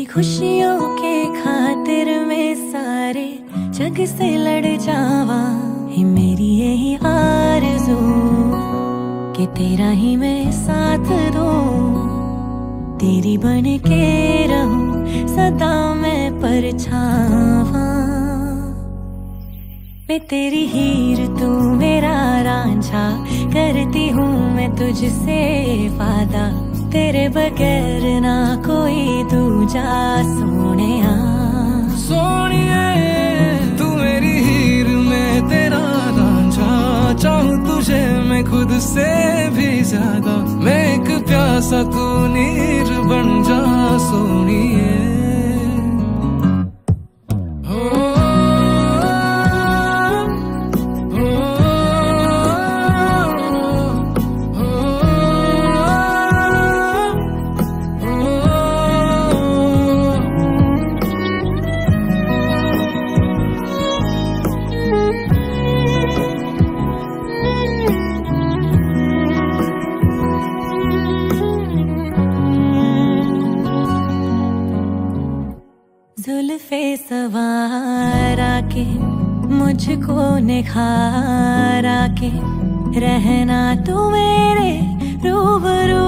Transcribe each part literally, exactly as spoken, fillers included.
तेरी खुशियों के खातिर मैं सारे जग से लड़ जावा, ही मेरी यही आरज़ू कि तेरा ही मैं साथ दूं, तेरी बन के रहूं सदा मैं परछावा। मैं तेरी हीर तू मेरा रांझा, करती हूँ मैं तुझसे वादा, तेरे बगैर ना कोई दूजा सोनिया। सोनिए तू मेरी हीर मैं तेरा रांझा, चाहूं तुझे मैं खुद से भी ज्यादा, मैं एक प्यासा तू नीर बन जा सोनिए। जुल्फे सवारा के मुझको निखारा के, रहना तू मेरे रूबरू,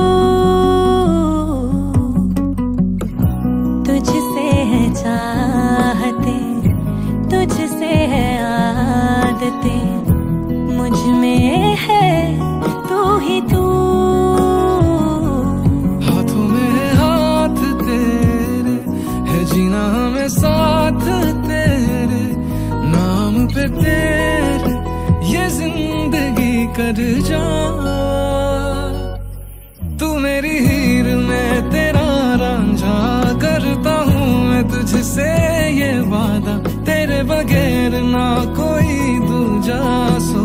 तुझसे है चाहते तुझसे है आदते, मुझ में है तू ही तू। हाथों में हाथ तेरे है जीना में साथ तेरे, नाम पे तेरे ये जिंदगी कर जा। तू मेरी हीर मैं तेरा रांझा, करता हूँ मैं तुझसे ये वादा, तेरे बगैर ना कोई दूजा सो।